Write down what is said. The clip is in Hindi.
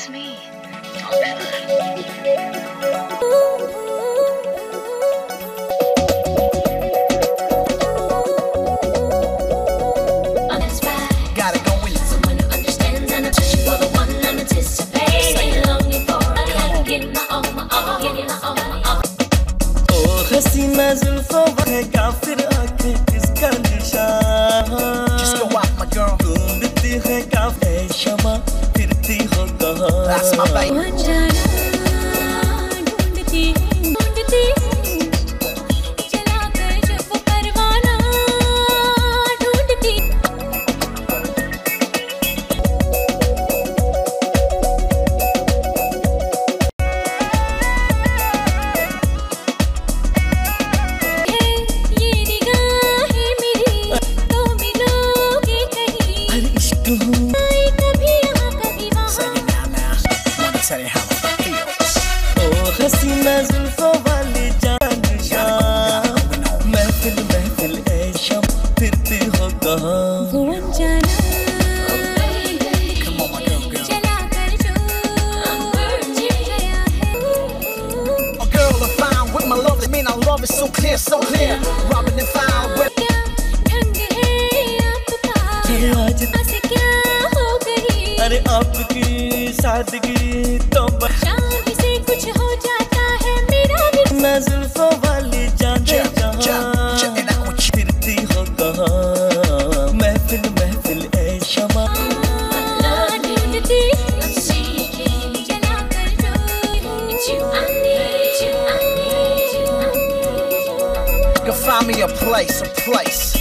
It's me. Gotta go with someone who understands and appreciates for the one I'm anticipating, longing for. I gotta give my all, give you my all, my all. Oh, Haseena Zulfonwali काफिर आँखें किसका निशान? Just go out, my girl. ढूंढती है काफिर शमा फिरती हो कहाँ? That's my baby. Tell you how it feels. Oh, Haseena Zulfonwali जान शान महफिल महफिल ऐ शम फिरती हो कहाँ? वो अनजाना चला कर जो गया है. A girl I found with my love, I mean our love is so clear, so clear. Robbing and found with ढंग है आपका आज ऐसे क्या हो गई? अरे आपकी सादगी तो शादी से कुछ हो जाता है मेरा भी. ना जुल्फोंवाली जाने जहाँ फिरती हो कहाँ? महफिल महफिल ऐ शमा ढूंढती चला कर जो you I need you. you find me a place,